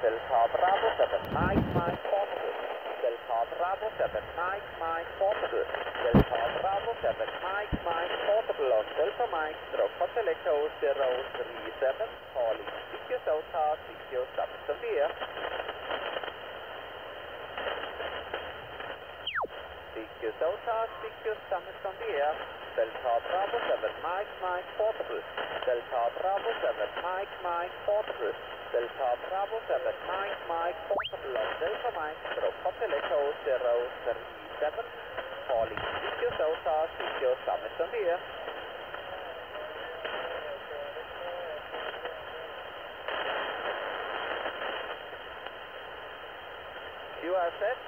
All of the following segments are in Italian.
Delta Bravo 7, Mike portable. Delta Bravo 7, Mike portable. Delta Bravo 7, Mike portable on Delta Mike, stroke Hotel Echo 037, calling Sikyo Sauta, Sikyo Summit Severe. Sikyo Sauta, Sikyo Summit on the air. Delta Bravo 7, Mike portable. Delta Bravo 7, Mike portable. Delta Bravo 7, Mike portable on Delta Mike, stroke Hotel Echo 037, calling Sikyo Sauta, Sikyo Summit on the air. You are set.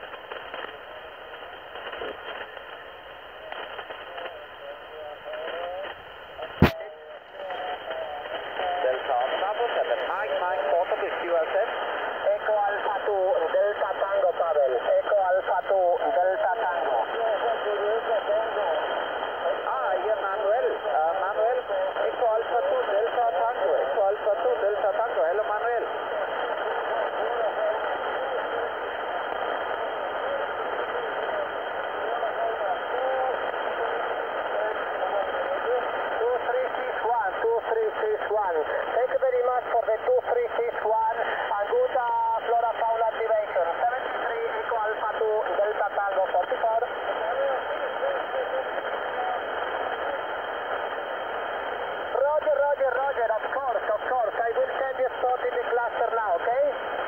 Delta Bravo 7, Mike portable, you are set. Echo Alpha 2, Delta Tango, Pavel. Echo Alpha 2, Delta Tango. Here Manuel. Manuel, Echo Alpha 2, Delta Tango. Echo Alpha 2, Delta Tango. Hello, Manuel. Thank you very much for the 2361 and good flora fauna activation. 73 Echo Alpha 2 Delta Tango 44. Roger, of course. I will send you spot in the cluster now, okay?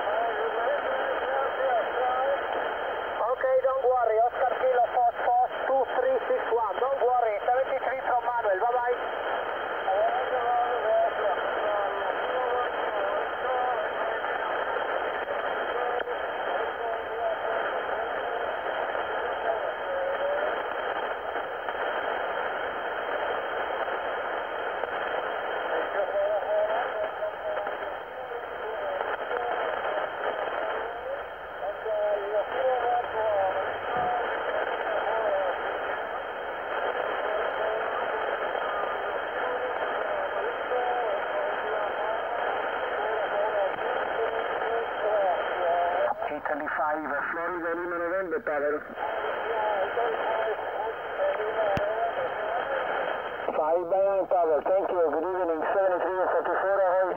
Okay, don't worry. Oscar Kilo Fox 2361. Don't worry. 73 from Manuel. Bye-bye. Italy 5, Florida Lima November, Pavel. 5 by 9, Pavel. Thank you. Good evening. 73 and 44, ahoy.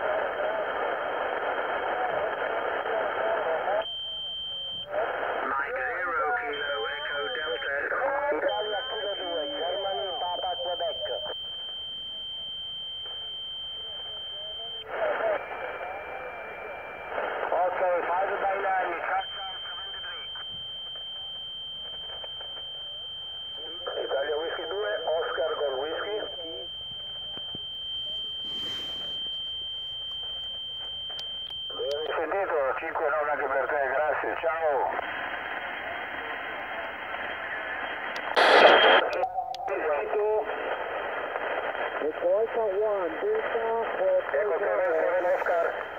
Mike 0, Kilo Echo Delta. Italia Kilo 2, Germany, Papa, Quebec. Okay, 5 by 9, Castle 73. Italia Whisky 2, Oscar Gold Whisky. Sentito, 5-9 anche per te, grazie, ciao. Echo Alpha 1, Delta, Echo 7, Oscar.